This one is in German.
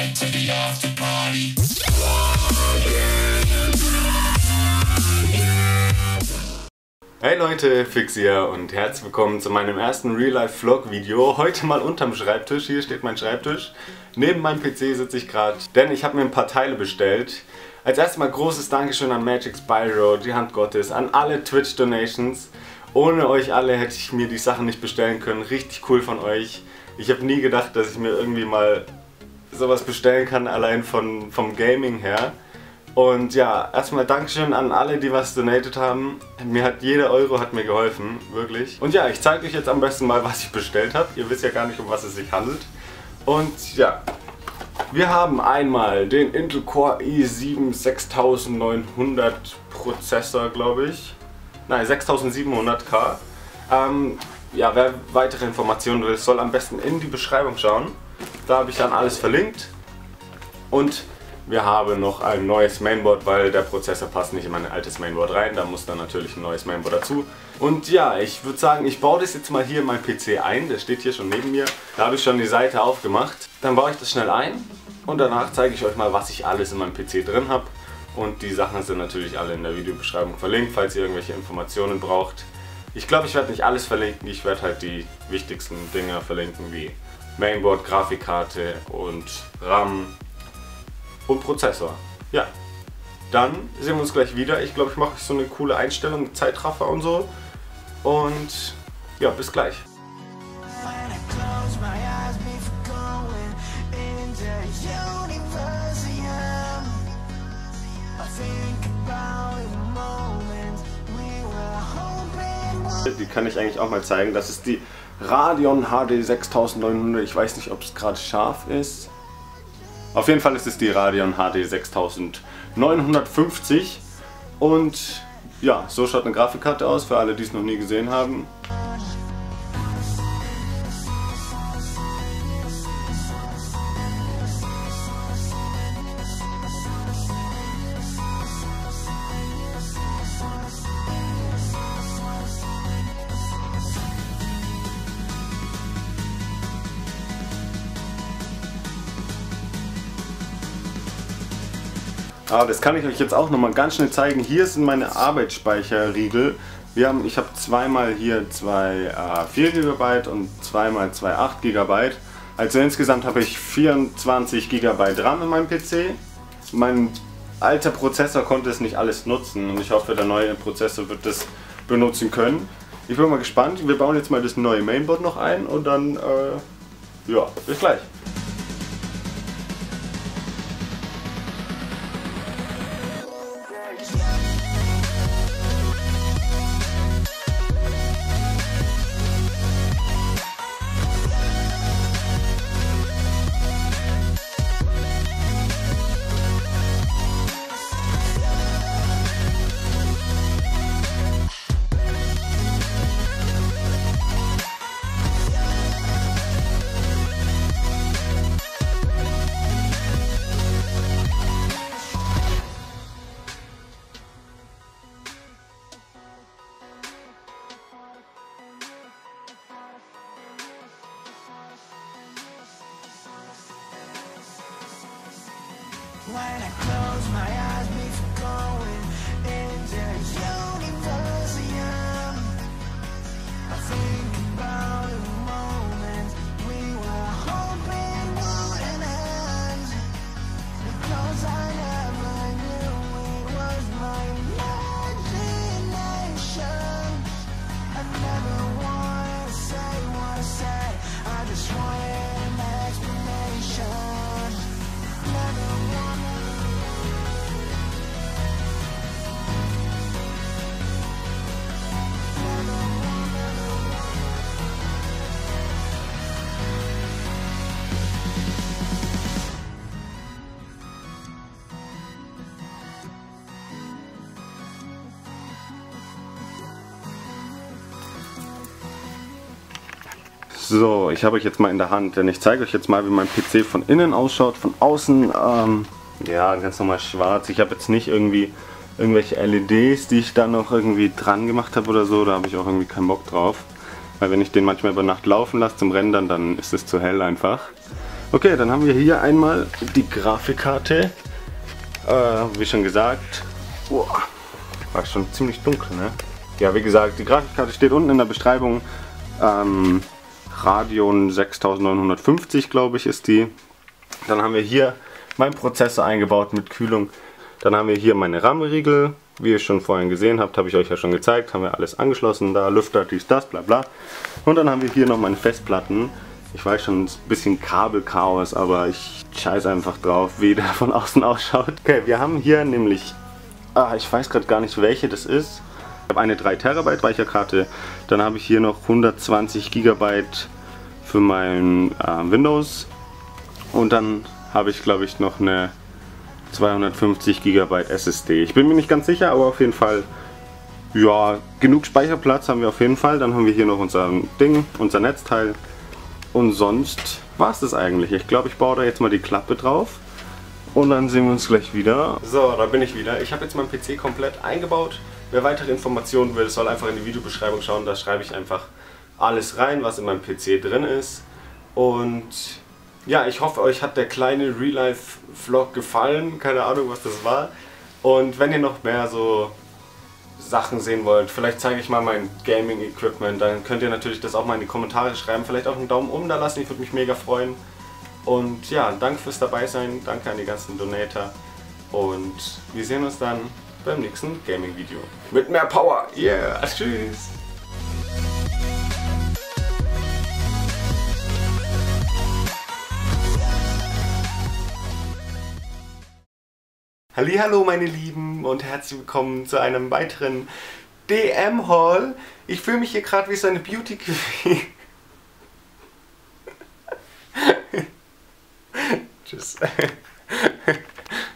Hey Leute, Fix hier und herzlich willkommen zu meinem ersten Real-Life-Vlog-Video. Heute mal unterm Schreibtisch, hier steht mein Schreibtisch. Neben meinem PC sitze ich gerade, denn ich habe mir ein paar Teile bestellt. Als erstes mal großes Dankeschön an Magic Spyro, die Hand Gottes, an alle Twitch-Donations. Ohne euch alle hätte ich mir die Sachen nicht bestellen können. Richtig cool von euch. Ich habe nie gedacht, dass ich mir irgendwie mal sowas bestellen kann, allein vom Gaming her. Und ja, erstmal Dankeschön an alle, die was donatet haben. Mir hat jeder Euro hat mir geholfen, wirklich. Und ja, ich zeige euch jetzt am besten mal, was ich bestellt habe. Ihr wisst ja gar nicht, um was es sich handelt. Und ja, wir haben einmal den Intel Core i7 6900 Prozessor, glaube ich. Nein, 6700K. Ja, wer weitere Informationen will, soll am besten in die Beschreibung schauen. Da habe ich dann alles verlinkt. Und wir haben noch ein neues Mainboard, weil der Prozessor passt nicht in mein altes Mainboard rein. Da muss dann natürlich ein neues Mainboard dazu. Und ja, ich würde sagen, ich baue das jetzt mal hier in meinen PC ein. Der steht hier schon neben mir. Da habe ich schon die Seite aufgemacht. Dann baue ich das schnell ein und danach zeige ich euch mal, was ich alles in meinem PC drin habe. Und die Sachen sind natürlich alle in der Videobeschreibung verlinkt, falls ihr irgendwelche Informationen braucht. Ich glaube, ich werde nicht alles verlinken. Ich werde halt die wichtigsten Dinge verlinken, wie Mainboard, Grafikkarte und RAM. Und Prozessor. Ja, dann sehen wir uns gleich wieder. Ich glaube, ich mache so eine coole Einstellung mit Zeitraffer und so. Und ja, bis gleich. Die kann ich eigentlich auch mal zeigen. Das ist die Radeon HD 6900. Ich weiß nicht, ob es gerade scharf ist. Auf jeden Fall ist es die Radeon HD 6950 und ja, so schaut eine Grafikkarte aus, für alle, die es noch nie gesehen haben. Aber das kann ich euch jetzt auch noch mal ganz schnell zeigen. Hier sind meine Arbeitsspeicherriegel. Ich habe zweimal hier zwei 4 GB und zweimal zwei 8 GB. Also insgesamt habe ich 24 GB RAM in meinem PC. Mein alter Prozessor konnte es nicht alles nutzen und ich hoffe, der neue Prozessor wird das benutzen können. Ich bin mal gespannt. Wir bauen jetzt mal das neue Mainboard noch ein und dann, ja, bis gleich. When I close my eyes before going into Universium, I think about the moment we were hoping wouldn't end, because I never knew it was my imagination. I never wanted to say what I said, I just wanted an explanation. Never wanted. So, ich habe euch jetzt mal in der Hand, denn ich zeige euch jetzt mal, wie mein PC von innen ausschaut. Von außen, ja, ganz normal schwarz. Ich habe jetzt nicht irgendwie irgendwelche LEDs, die ich da noch irgendwie dran gemacht habe oder so. Da habe ich auch irgendwie keinen Bock drauf. Weil wenn ich den manchmal über Nacht laufen lasse zum Rendern, dann ist es zu hell einfach. Okay, dann haben wir hier einmal die Grafikkarte. Wie schon gesagt, war schon ziemlich dunkel, ne? Ja, wie gesagt, die Grafikkarte steht unten in der Beschreibung. Radeon 6950, glaube ich, ist die. Dann haben wir hier meinen Prozessor eingebaut mit Kühlung. Dann haben wir hier meine RAM-Riegel. Wie ihr schon vorhin gesehen habt, habe ich euch ja schon gezeigt. Haben wir alles angeschlossen. Da Lüfter, dies, das, bla bla. Und dann haben wir hier noch meine Festplatten. Ich weiß schon, ein bisschen Kabelchaos, aber ich scheiße einfach drauf, wie der von außen ausschaut. Okay, wir haben hier nämlich, ich weiß gerade gar nicht, welche das ist. Ich habe eine 3 TB Speicherkarte. Dann habe ich hier noch 120 GB für mein Windows. Und dann habe ich, glaube ich, noch eine 250 GB SSD. Ich bin mir nicht ganz sicher, aber auf jeden Fall, ja, genug Speicherplatz haben wir auf jeden Fall. Dann haben wir hier noch unser Ding, unser Netzteil. Und sonst war es das eigentlich. Ich glaube, ich baue da jetzt mal die Klappe drauf. Und dann sehen wir uns gleich wieder. So, da bin ich wieder. Ich habe jetzt meinen PC komplett eingebaut. Wer weitere Informationen will, soll einfach in die Videobeschreibung schauen. Da schreibe ich einfach alles rein, was in meinem PC drin ist. Und ja, ich hoffe, euch hat der kleine Real-Life-Vlog gefallen. Keine Ahnung, was das war. Und wenn ihr noch mehr so Sachen sehen wollt, vielleicht zeige ich mal mein Gaming-Equipment, dann könnt ihr natürlich das auch mal in die Kommentare schreiben. Vielleicht auch einen Daumen oben da lassen, ich würde mich mega freuen. Und ja, danke fürs dabei sein, danke an die ganzen Donator. Und wir sehen uns dann beim nächsten Gaming-Video. Mit mehr Power! Yeah! Tschüss! Hallihallo meine Lieben und herzlich willkommen zu einem weiteren DM-Haul. Ich fühle mich hier gerade wie so eine Beauty Queen. Tschüss.